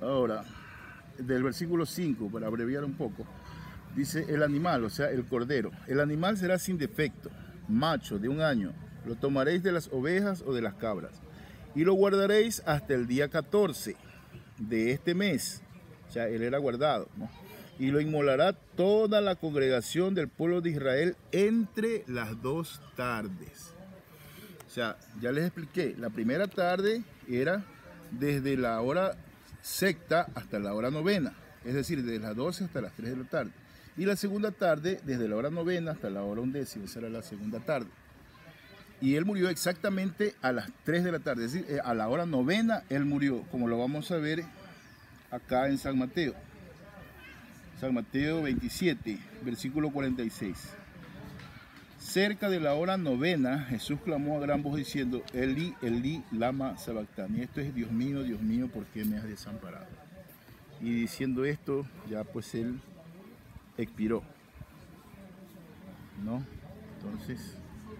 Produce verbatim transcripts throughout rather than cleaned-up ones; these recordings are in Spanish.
Ahora, del versículo cinco, para abreviar un poco, dice el animal, o sea, el cordero. El animal será sin defecto, macho, de un año. Lo tomaréis de las ovejas o de las cabras. Y lo guardaréis hasta el día catorce de este mes. O sea, él era guardado, ¿no? Y lo inmolará toda la congregación del pueblo de Israel entre las dos tardes. O sea, ya les expliqué, la primera tarde era desde la hora sexta hasta la hora novena, es decir, desde las doce hasta las tres de la tarde. Y la segunda tarde, desde la hora novena hasta la hora undécima, esa era la segunda tarde. Y él murió exactamente a las tres de la tarde, es decir, a la hora novena él murió, como lo vamos a ver acá en San Mateo. San Mateo veintisiete, versículo cuarenta y seis. Cerca de la hora novena, Jesús clamó a gran voz diciendo, Eli, Eli, lama sabactani. Esto es, Dios mío, Dios mío, ¿por qué me has desamparado? Y diciendo esto, ya pues él expiró, ¿no? Entonces,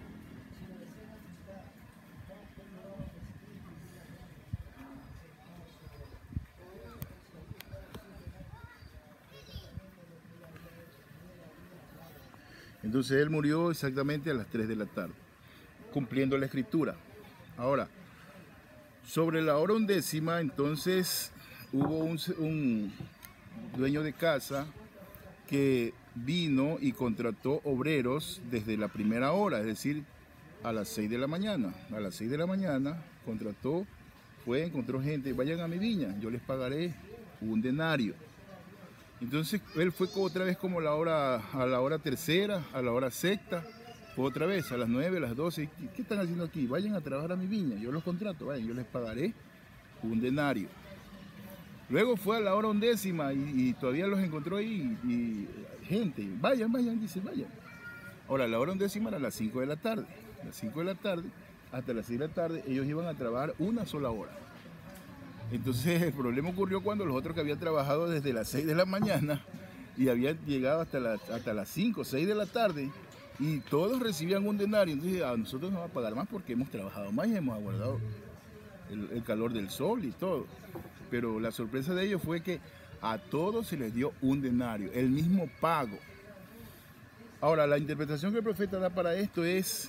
entonces él murió exactamente a las tres de la tarde, cumpliendo la escritura. Ahora, sobre la hora undécima, entonces hubo un, un dueño de casa que vino y contrató obreros desde la primera hora, es decir, a las seis de la mañana. A las seis de la mañana contrató, fue, encontró gente, vayan a mi viña, yo les pagaré un denario. Entonces él fue otra vez como la hora, a la hora tercera, a la hora sexta, fue otra vez a las nueve, a las doce. ¿Qué están haciendo aquí? Vayan a trabajar a mi viña, yo los contrato, vayan, yo les pagaré un denario. Luego fue a la hora undécima y, y todavía los encontró ahí y, y gente, vayan, vayan, dice, vayan. Ahora, la hora undécima era a las cinco de la tarde. A las cinco de la tarde, hasta las seis de la tarde, ellos iban a trabajar una sola hora. Entonces el problema ocurrió cuando los otros que habían trabajado desde las seis de la mañana y habían llegado hasta, la, hasta las cinco, seis de la tarde y todos recibían un denario. Entonces a nosotros nos va a pagar más porque hemos trabajado más y hemos aguardado el, el calor del sol y todo. Pero la sorpresa de ellos fue que a todos se les dio un denario, el mismo pago. Ahora, la interpretación que el profeta da para esto es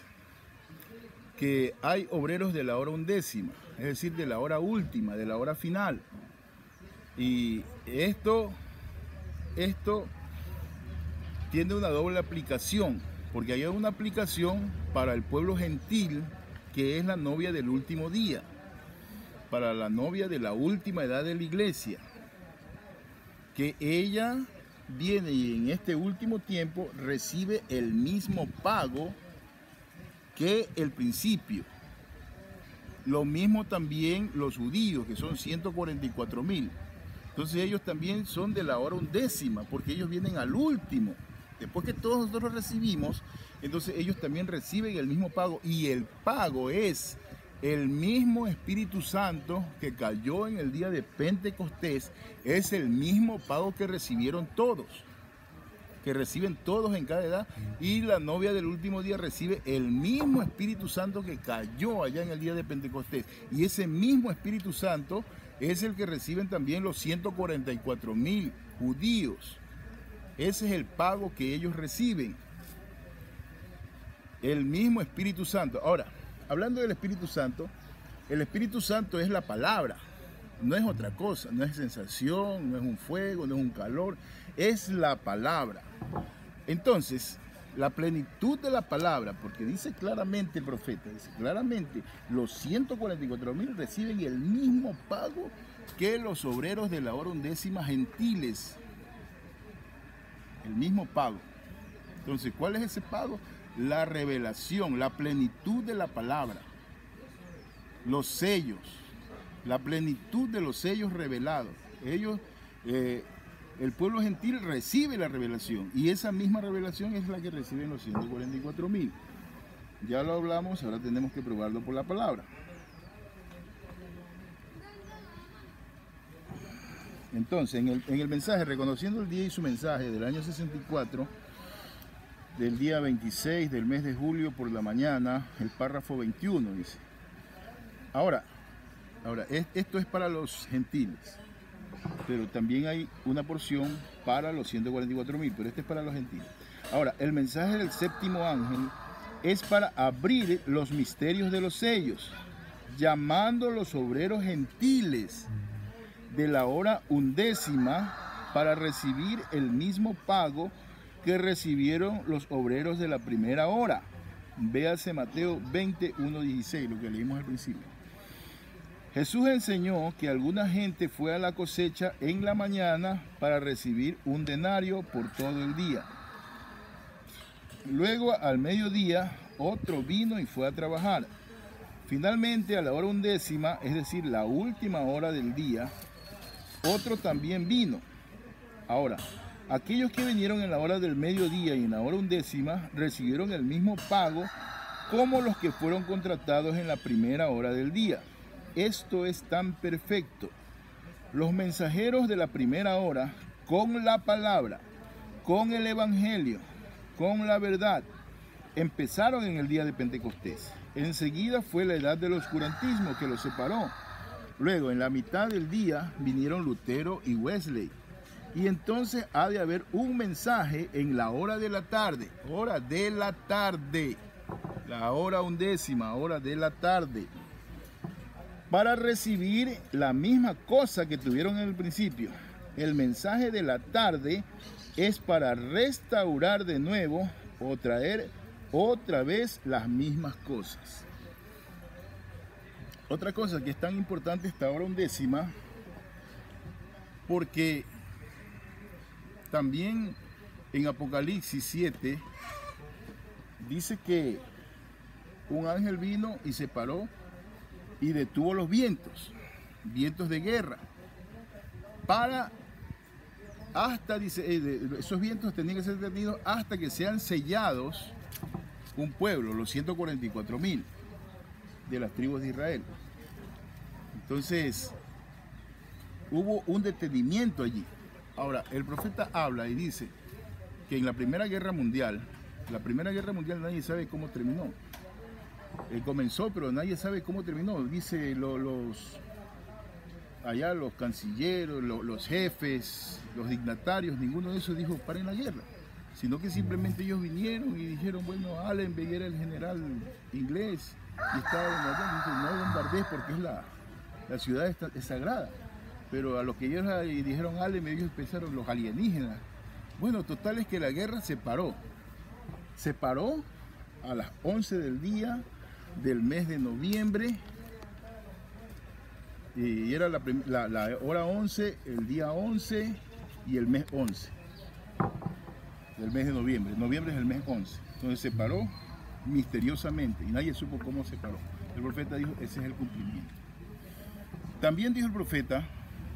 que hay obreros de la hora undécima, es decir, de la hora última, de la hora final. Y esto, esto tiene una doble aplicación, porque hay una aplicación para el pueblo gentil, que es la novia del último día, para la novia de la última edad de la iglesia, que ella viene y en este último tiempo recibe el mismo pago que el principio. Lo mismo también los judíos, que son ciento cuarenta y cuatro mil. Entonces ellos también son de la hora undécima, porque ellos vienen al último. Después que todos nosotros recibimos, entonces ellos también reciben el mismo pago. Y el pago es el mismo Espíritu Santo que cayó en el día de Pentecostés, es el mismo pago que recibieron todos, que reciben todos en cada edad, y la novia del último día recibe el mismo Espíritu Santo que cayó allá en el día de Pentecostés, y ese mismo Espíritu Santo es el que reciben también los ciento cuarenta y cuatro mil judíos. Ese es el pago que ellos reciben, el mismo Espíritu Santo. Ahora, hablando del Espíritu Santo, el Espíritu Santo es la palabra, no es otra cosa, no es sensación, no es un fuego, no es un calor, es la palabra. Entonces, la plenitud de la palabra, porque dice claramente el profeta, dice claramente, los ciento cuarenta y cuatro mil reciben el mismo pago que los obreros de la hora undécima gentiles, el mismo pago. Entonces, ¿cuál es ese pago? La revelación, la plenitud de la palabra, los sellos, la plenitud de los sellos revelados. Ellos, eh, el pueblo gentil recibe la revelación, y esa misma revelación es la que reciben los ciento cuarenta y cuatro mil. Ya lo hablamos, ahora tenemos que probarlo por la palabra. Entonces, en el, en el mensaje, reconociendo el día y su mensaje del año sesenta y cuatro, del día veintiséis del mes de julio por la mañana, el párrafo veintiuno dice, ahora, ahora esto es para los gentiles. pero también hay una porción para los ciento cuarenta y cuatro mil, pero este es para los gentiles. Ahora, el mensaje del séptimo ángel es para abrir los misterios de los sellos, llamando a los obreros gentiles de la hora undécima para recibir el mismo pago que recibieron los obreros de la primera hora. Véase Mateo veinte, uno, dieciséis, lo que leímos al principio. Jesús enseñó que alguna gente fue a la cosecha en la mañana para recibir un denario por todo el día. Luego, al mediodía, otro vino y fue a trabajar. Finalmente, a la hora undécima, es decir, la última hora del día, otro también vino. Ahora, aquellos que vinieron en la hora del mediodía y en la hora undécima recibieron el mismo pago como los que fueron contratados en la primera hora del día. Esto es tan perfecto. Los mensajeros de la primera hora, con la palabra, con el evangelio, con la verdad, empezaron en el día de Pentecostés. Enseguida fue la edad del oscurantismo que los separó. Luego, en la mitad del día, vinieron Lutero y Wesley. Y entonces ha de haber un mensaje en la hora de la tarde, hora de la tarde, la hora undécima, hora de la tarde, para recibir la misma cosa que tuvieron en el principio. El mensaje de la tarde es para restaurar de nuevo o traer otra vez las mismas cosas. Otra cosa que es tan importante esta hora undécima, porque también en Apocalipsis siete dice que un ángel vino y se paró y detuvo los vientos, vientos de guerra, para hasta, dice, esos vientos tenían que ser detenidos hasta que sean sellados un pueblo, los ciento cuarenta y cuatro mil de las tribus de Israel. Entonces, hubo un detenimiento allí. Ahora, el profeta habla y dice que en la Primera Guerra Mundial, la Primera Guerra Mundial nadie sabe cómo terminó. Él comenzó, pero nadie sabe cómo terminó. Dice lo, los, allá los cancilleros, lo, los jefes, los dignatarios, ninguno de esos dijo paren la guerra, sino que simplemente ellos vinieron y dijeron, bueno, Allenby era el general inglés y estaba bombardeando, no bombardees porque es la, la ciudad es, es sagrada. Pero a lo que ellos dijeron Allenby, ellos pensaron los alienígenas. Bueno, total es que la guerra se paró. Se paró a las once del día del mes de noviembre. Y era la, la, la hora once, el día once y el mes once. Del mes de noviembre. Noviembre es el mes once. Entonces se paró misteriosamente y nadie supo cómo se paró. El profeta dijo, ese es el cumplimiento. También dijo el profeta,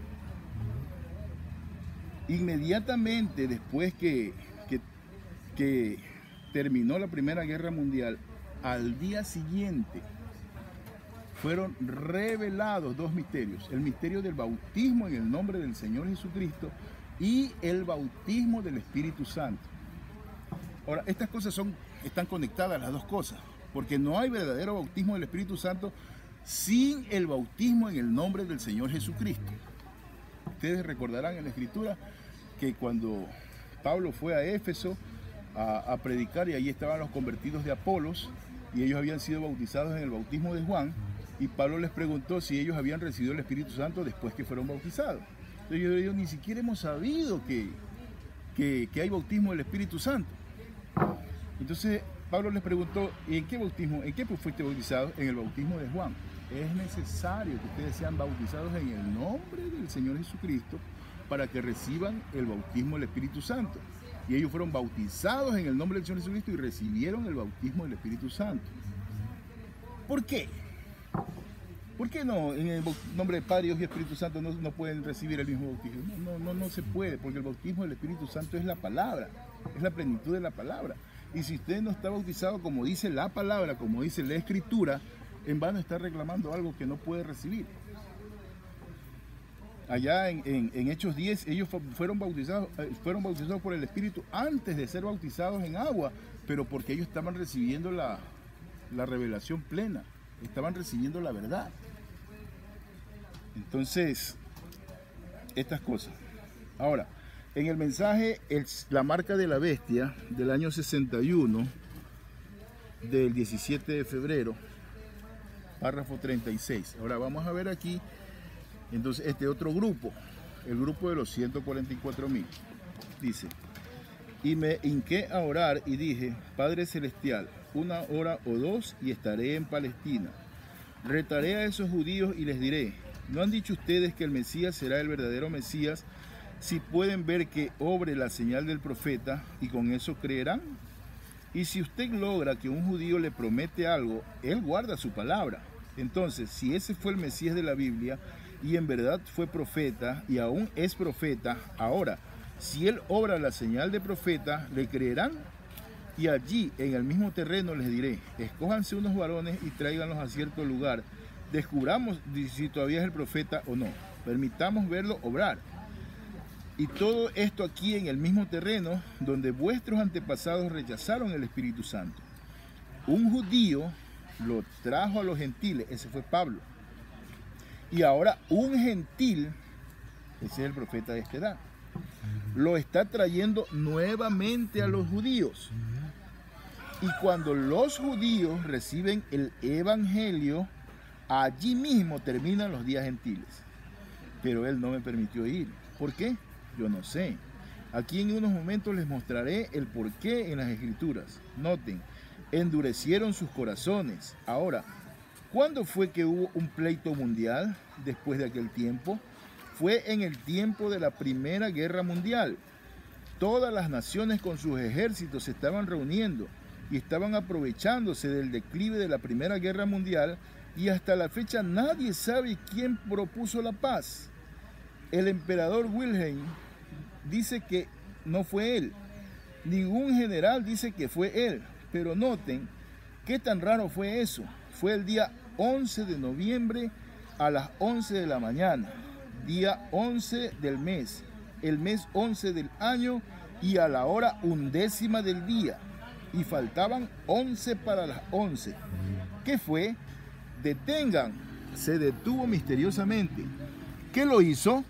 inmediatamente después que, que, que terminó la Primera Guerra Mundial, al día siguiente fueron revelados dos misterios. El misterio del bautismo en el nombre del Señor Jesucristo y el bautismo del Espíritu Santo. Ahora, estas cosas son, están conectadas las dos cosas, porque no hay verdadero bautismo del Espíritu Santo sin el bautismo en el nombre del Señor Jesucristo. Ustedes recordarán en la Escritura que cuando Pablo fue a Éfeso a, a predicar, y allí estaban los convertidos de Apolos, y ellos habían sido bautizados en el bautismo de Juan, y Pablo les preguntó si ellos habían recibido el Espíritu Santo después que fueron bautizados. Entonces ellos dijeron, ni siquiera hemos sabido que, que, que hay bautismo del Espíritu Santo. Entonces Pablo les preguntó, ¿en qué bautismo, en qué fuiste bautizado? En el bautismo de Juan. Es necesario que ustedes sean bautizados en el nombre del Señor Jesucristo para que reciban el bautismo del Espíritu Santo. Y ellos fueron bautizados en el nombre del Señor Jesucristo y recibieron el bautismo del Espíritu Santo. ¿Por qué? ¿Por qué no en el nombre de Padre, Dios y Espíritu Santo no, no pueden recibir el mismo bautismo? No, no, no se puede, porque el bautismo del Espíritu Santo es la palabra, es la plenitud de la palabra. Y si usted no está bautizado como dice la palabra, como dice la Escritura, en vano está reclamando algo que no puede recibir. Allá en, en, en Hechos diez, ellos fueron bautizados, fueron bautizados por el Espíritu antes de ser bautizados en agua, pero porque ellos estaban recibiendo la, la revelación plena, estaban recibiendo la verdad. Entonces, estas cosas. Ahora, en el mensaje, el, la marca de la bestia del año sesenta y uno, del diecisiete de febrero, párrafo treinta y seis. Ahora vamos a ver aquí, entonces, este otro grupo, el grupo de los ciento cuarenta y cuatro mil. Dice: y me hinqué a orar y dije, Padre Celestial, una hora o dos y estaré en Palestina. Retaré a esos judíos y les diré, ¿no han dicho ustedes que el Mesías será el verdadero Mesías? Si pueden ver que obre la señal del profeta, ¿y con eso creerán? Y si usted logra que un judío le promete algo, él guarda su palabra. Entonces, si ese fue el Mesías de la Biblia, y en verdad fue profeta, y aún es profeta, ahora, si él obra la señal de profeta, ¿le creerán? Y allí, en el mismo terreno, les diré, escójanse unos varones y tráiganlos a cierto lugar. Descubramos si todavía es el profeta o no. Permitamos verlo obrar. Y todo esto aquí en el mismo terreno donde vuestros antepasados rechazaron el Espíritu Santo. Un judío lo trajo a los gentiles, ese fue Pablo. Y ahora un gentil, ese es el profeta de esta edad, lo está trayendo nuevamente a los judíos. Y cuando los judíos reciben el evangelio, allí mismo terminan los días gentiles. Pero él no me permitió ir. ¿Por qué? Yo no sé. Aquí en unos momentos les mostraré el porqué en las Escrituras. Noten, endurecieron sus corazones. Ahora, ¿cuándo fue que hubo un pleito mundial después de aquel tiempo? Fue en el tiempo de la Primera Guerra Mundial. Todas las naciones con sus ejércitos se estaban reuniendo y estaban aprovechándose del declive de la Primera Guerra Mundial, y hasta la fecha nadie sabe quién propuso la paz. El emperador Wilhelm dice que no fue él. Ningún general dice que fue él. Pero noten qué tan raro fue eso. Fue el día once de noviembre a las once de la mañana. Día once del mes. El mes once del año y a la hora undécima del día. Y faltaban once para las once. ¿Qué fue? Detengan. Se detuvo misteriosamente. ¿Qué lo hizo?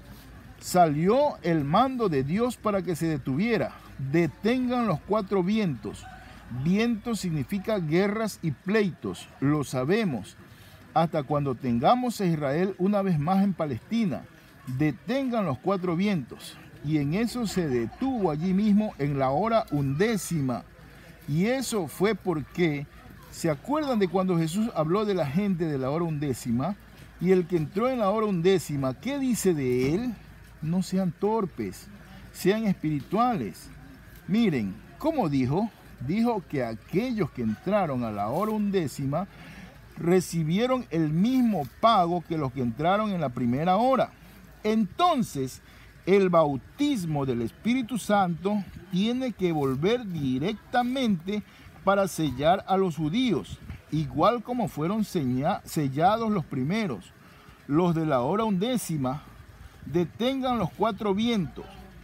Salió el mando de Dios para que se detuviera. Detengan los cuatro vientos. Vientos significa guerras y pleitos, lo sabemos. Hasta cuando tengamos a Israel una vez más en Palestina, detengan los cuatro vientos. Y en eso se detuvo allí mismo en la hora undécima. Y eso fue porque, ¿se acuerdan de cuando Jesús habló de la gente de la hora undécima? Y el que entró en la hora undécima, ¿qué dice de él? No sean torpes, sean espirituales. Miren, ¿cómo dijo? Dijo que aquellos que entraron a la hora undécima recibieron el mismo pago que los que entraron en la primera hora. Entonces, el bautismo del Espíritu Santo tiene que volver directamente para sellar a los judíos, igual como fueron sellados los primeros. Los de la hora undécima, detengan los cuatro vientos.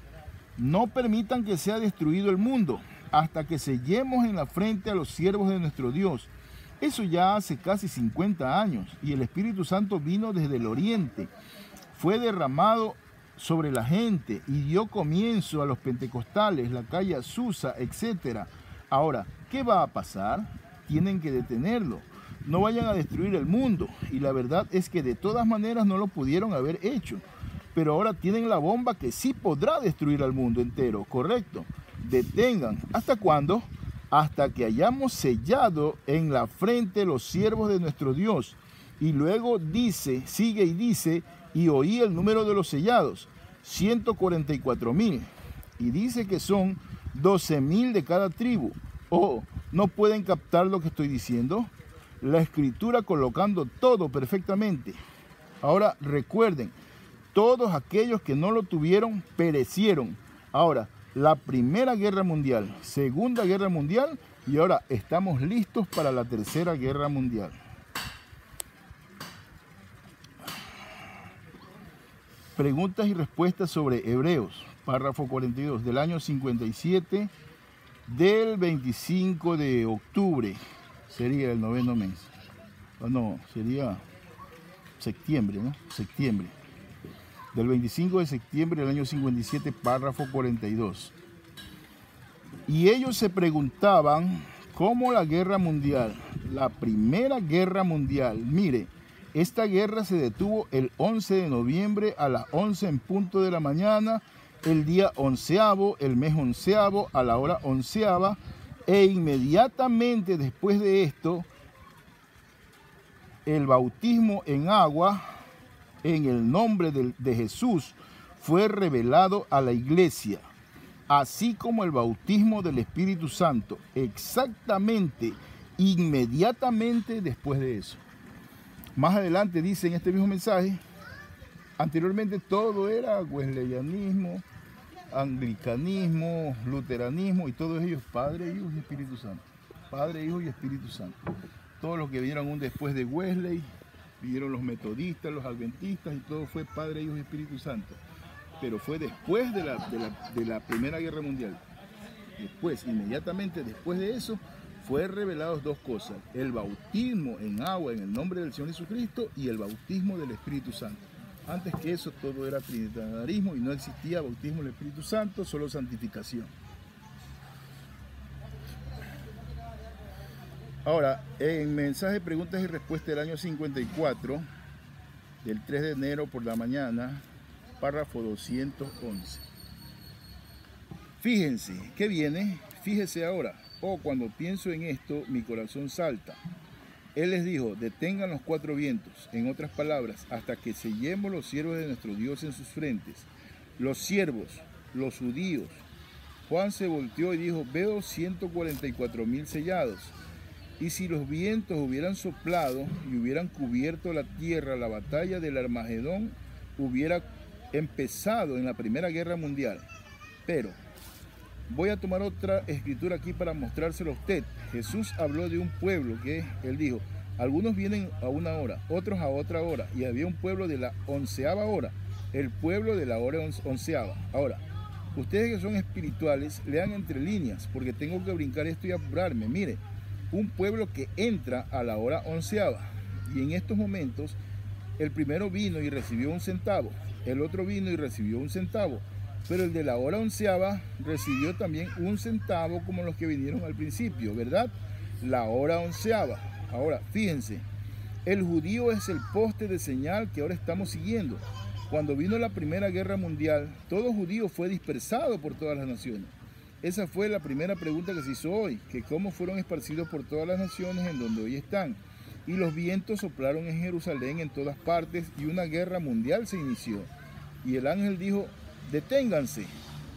No permitan que sea destruido el mundo hasta que sellemos en la frente a los siervos de nuestro Dios. Eso ya hace casi cincuenta años y el Espíritu Santo vino desde el oriente. Fue derramado sobre la gente y dio comienzo a los pentecostales, la calle Azusa, etcétera. Ahora, ¿qué va a pasar? Tienen que detenerlo. No vayan a destruir el mundo. Y la verdad es que de todas maneras no lo pudieron haber hecho. Pero ahora tienen la bomba que sí podrá destruir al mundo entero, ¿correcto? Detengan. ¿Hasta cuándo? Hasta que hayamos sellado en la frente los siervos de nuestro Dios. Y luego dice, sigue y dice, y oí el número de los sellados, ciento cuarenta y cuatro mil. Y dice que son doce mil de cada tribu. Oh, ¿no pueden captar lo que estoy diciendo? La Escritura colocando todo perfectamente. Ahora recuerden, todos aquellos que no lo tuvieron perecieron. Ahora, la Primera Guerra Mundial, Segunda Guerra Mundial y ahora estamos listos para la Tercera Guerra Mundial. Preguntas y respuestas sobre Hebreos, párrafo cuarenta y dos, del año cincuenta y siete, del veinticinco de octubre, sería el noveno mes. Oh, no, sería septiembre, ¿no? Septiembre. del veinticinco de septiembre del año cincuenta y siete, párrafo cuarenta y dos. Y ellos se preguntaban cómo la guerra mundial, la primera guerra mundial, mire, esta guerra se detuvo el once de noviembre a las once en punto de la mañana, el día onceavo, el mes onceavo, a la hora onceava, e inmediatamente después de esto, el bautismo en agua, en el nombre de, de Jesús, fue revelado a la iglesia, así como el bautismo del Espíritu Santo, exactamente, inmediatamente después de eso. Más adelante dice en este mismo mensaje, anteriormente todo era wesleyanismo, anglicanismo, luteranismo y todos ellos Padre, Hijo y Espíritu Santo. Padre, Hijo y Espíritu Santo. Todos los que vinieron un después de Wesley, vinieron los metodistas, los adventistas y todo fue Padre, Hijo y Espíritu Santo. Pero fue después de la, de la, de la Primera Guerra Mundial. Después, inmediatamente después de eso, fue revelados dos cosas: el bautismo en agua en el nombre del Señor Jesucristo y el bautismo del Espíritu Santo. Antes que eso todo era trinitarismo y no existía bautismo del Espíritu Santo, solo santificación. Ahora, en mensaje, preguntas y respuestas del año cincuenta y cuatro, del tres de enero por la mañana, párrafo doscientos once. Fíjense, ¿qué viene? Fíjese ahora. Oh, cuando pienso en esto, mi corazón salta. Él les dijo, detengan los cuatro vientos, en otras palabras, hasta que sellemos los siervos de nuestro Dios en sus frentes. Los siervos, los judíos. Juan se volteó y dijo, veo ciento cuarenta y cuatro mil sellados. Y si los vientos hubieran soplado y hubieran cubierto la tierra, la batalla del Armagedón hubiera empezado en la Primera Guerra Mundial. Pero voy a tomar otra escritura aquí para mostrárselo a usted. Jesús habló de un pueblo que, él dijo, algunos vienen a una hora, otros a otra hora, y había un pueblo de la onceava hora, el pueblo de la hora onceava. Ahora, ustedes que son espirituales, lean entre líneas, porque tengo que brincar esto y apurarme. Mire, un pueblo que entra a la hora onceava, y en estos momentos, el primero vino y recibió un centavo, el otro vino y recibió un centavo, pero el de la hora onceava recibió también un centavo como los que vinieron al principio, ¿verdad? La hora onceava. Ahora, fíjense, el judío es el poste de señal que ahora estamos siguiendo. Cuando vino la Primera Guerra Mundial, todo judío fue dispersado por todas las naciones. Esa fue la primera pregunta que se hizo hoy, que cómo fueron esparcidos por todas las naciones en donde hoy están. Y los vientos soplaron en Jerusalén en todas partes y una guerra mundial se inició. Y el ángel dijo, deténganse,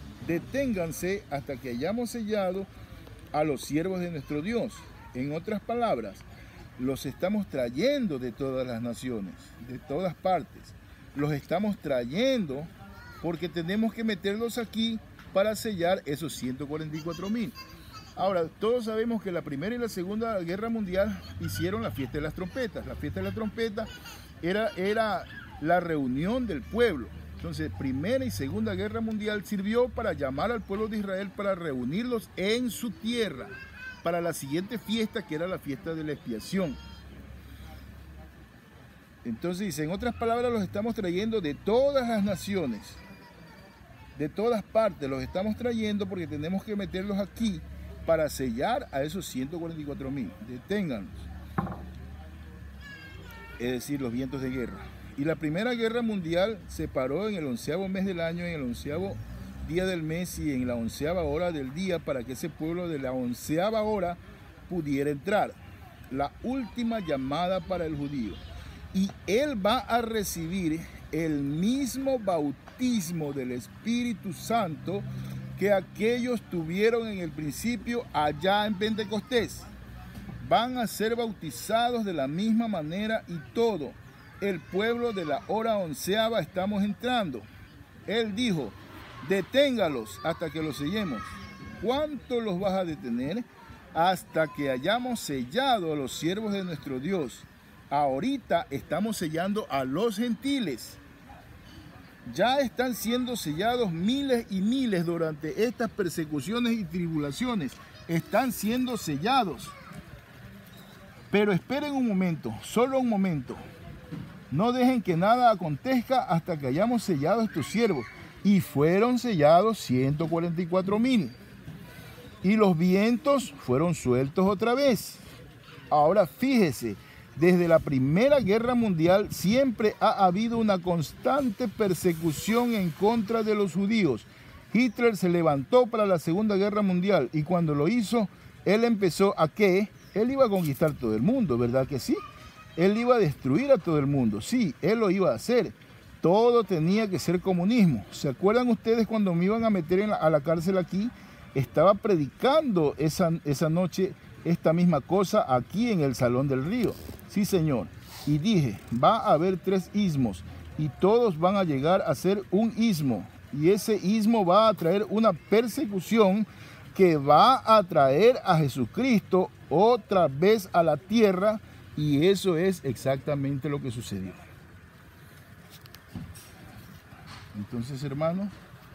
deténganse hasta que hayamos sellado a los siervos de nuestro Dios. En otras palabras, los estamos trayendo de todas las naciones, de todas partes. Los estamos trayendo porque tenemos que meterlos aquí para sellar esos ciento cuarenta y cuatro mil. Ahora, todos sabemos que la Primera y la Segunda Guerra Mundial hicieron la fiesta de las trompetas. La fiesta de la trompeta era, era la reunión del pueblo. Entonces, Primera y Segunda Guerra Mundial sirvió para llamar al pueblo de Israel para reunirlos en su tierra para la siguiente fiesta, que era la fiesta de la expiación. Entonces dice, en otras palabras, los estamos trayendo de todas las naciones, de todas partes, los estamos trayendo porque tenemos que meterlos aquí para sellar a esos ciento cuarenta y cuatro mil. Deténganlos. Es decir, los vientos de guerra. Y la Primera Guerra Mundial se paró en el onceavo mes del año, en el onceavo día del mes y en la onceava hora del día para que ese pueblo de la onceava hora pudiera entrar. La última llamada para el judío. Y él va a recibir el mismo bautismo del Espíritu Santo que aquellos tuvieron en el principio allá en Pentecostés. Van a ser bautizados de la misma manera y todo. El pueblo de la hora onceava estamos entrando. Él dijo, deténgalos hasta que los sellemos. ¿Cuánto los vas a detener? Hasta que hayamos sellado a los siervos de nuestro Dios. Ahorita estamos sellando a los gentiles. Ya están siendo sellados miles y miles durante estas persecuciones y tribulaciones. Están siendo sellados. Pero esperen un momento, solo un momento. no dejen que nada acontezca hasta que hayamos sellado a estos siervos. Y fueron sellados ciento cuarenta y cuatro mil. Y los vientos fueron sueltos otra vez. Ahora fíjese, desde la Primera Guerra Mundial siempre ha habido una constante persecución en contra de los judíos. Hitler se levantó para la Segunda Guerra Mundial y cuando lo hizo, él empezó a ¿qué? Él iba a conquistar todo el mundo, ¿verdad que sí? Él iba a destruir a todo el mundo, sí, él lo iba a hacer. Todo tenía que ser comunismo. ¿Se acuerdan ustedes cuando me iban a meter en la, a la cárcel aquí? Estaba predicando esa, esa noche esta misma cosa aquí en el Salón del Río. Sí, señor. Y dije, va a haber tres ismos y todos van a llegar a ser un ismo. Y ese ismo va a traer una persecución que va a traer a Jesucristo otra vez a la tierra. Y eso es exactamente lo que sucedió. Entonces, hermanos,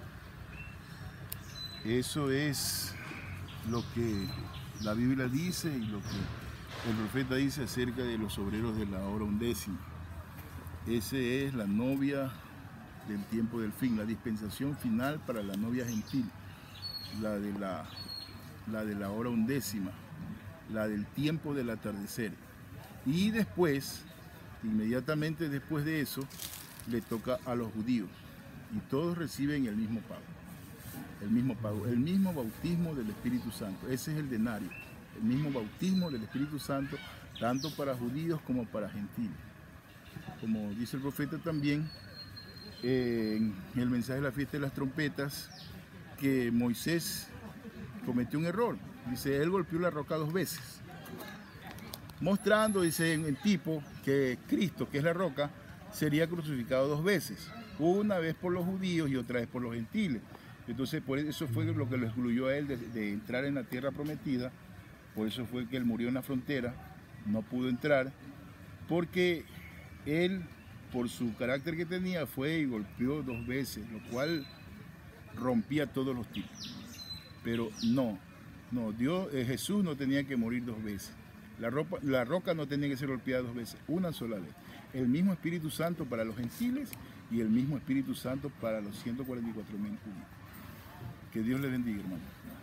eso es lo que la Biblia dice y lo que el profeta dice acerca de los obreros de la hora undécima. Esa es la novia del tiempo del fin, la dispensación final para la novia gentil, la de la, la de la hora undécima, la del tiempo del atardecer. Y después, inmediatamente después de eso, le toca a los judíos. Y todos reciben el mismo pago, el mismo pago, el mismo bautismo del Espíritu Santo. Ese es el denario, el mismo bautismo del Espíritu Santo, tanto para judíos como para gentiles. Como dice el profeta también, eh, en el mensaje de la fiesta de las trompetas, que Moisés cometió un error. Dice, él golpeó la roca dos veces, mostrando, dice, en el tipo que Cristo, que es la roca, sería crucificado dos veces. Una vez por los judíos y otra vez por los gentiles. Entonces, por eso fue lo que lo excluyó a él de, de entrar en la tierra prometida. Por eso fue que él murió en la frontera, no pudo entrar, porque él, por su carácter que tenía, fue y golpeó dos veces, lo cual rompía todos los tipos. Pero no, no, Dios, eh, Jesús no tenía que morir dos veces. La, ropa, la roca no tenía que ser golpeada dos veces, una sola vez. El mismo Espíritu Santo para los gentiles y el mismo Espíritu Santo para los ciento cuarenta y cuatro mil judíos. Que Dios les bendiga, hermano.